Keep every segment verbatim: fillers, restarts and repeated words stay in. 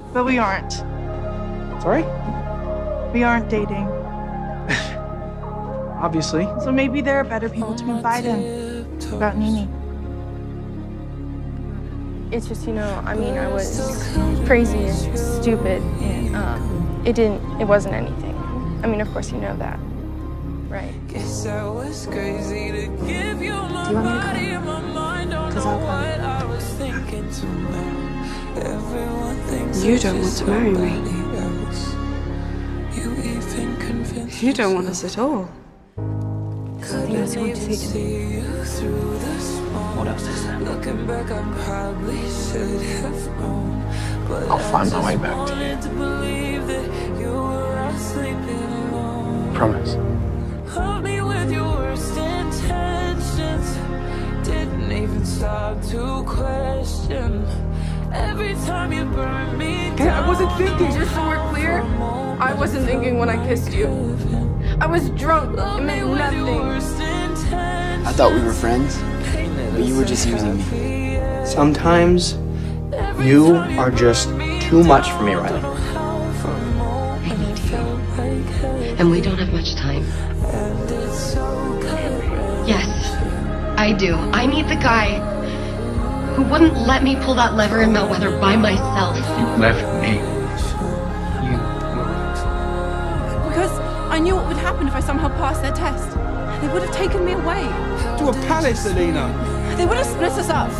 But we aren't. Sorry? We aren't dating. Obviously. So maybe there are better people to confide in about Nini. It's just, you know, I mean, I was crazy and stupid, and um, it didn't, it wasn't anything. I mean, of course you know that, right? Do you want me to come? Because I'll come. You don't want to marry me. You don't want us at all. Something else you want to say to me? What else is there? I'll find my way back to you. Promise. Hold me with your worst intentions. Didn't even stop to question. Every time you burn me down. I wasn't thinking, just so we're clear. I wasn't thinking when I kissed you. I was drunk. It meant nothing. I thought we were friends, but you were just using me. Sometimes you are just too much for me, Riley. I need you. And we don't have much time. Yes, I do. I need the guy who wouldn't let me pull that lever in Melweather by myself. You left me. You Because I knew what would happen if I somehow passed their test. They would have taken me away. To a palace, Alina. They would have split us up.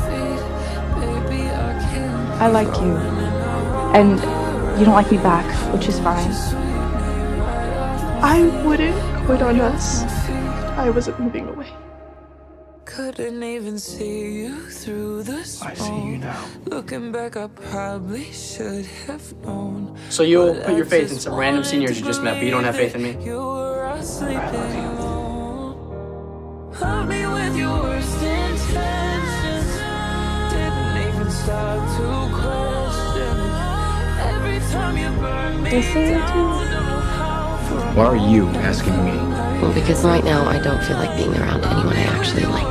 I like you. And you don't like me back, which is fine. I wouldn't quit on us. I wasn't moving away. Couldn't even see you through the smoke. I see you now. Looking back, I probably should have known. So you'll put your faith in some random seniors you just met, but you don't have faith in me? You were asleep I love you. Hold me with your worst intentions. Didn't even stop to question. Every time you burn me down. Why are you asking me? Well, because right now I don't feel like being around anyone I actually like.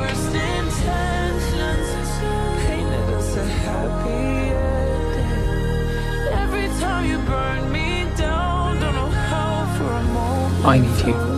Every time you burn me down, don't know how for a moment. I need you.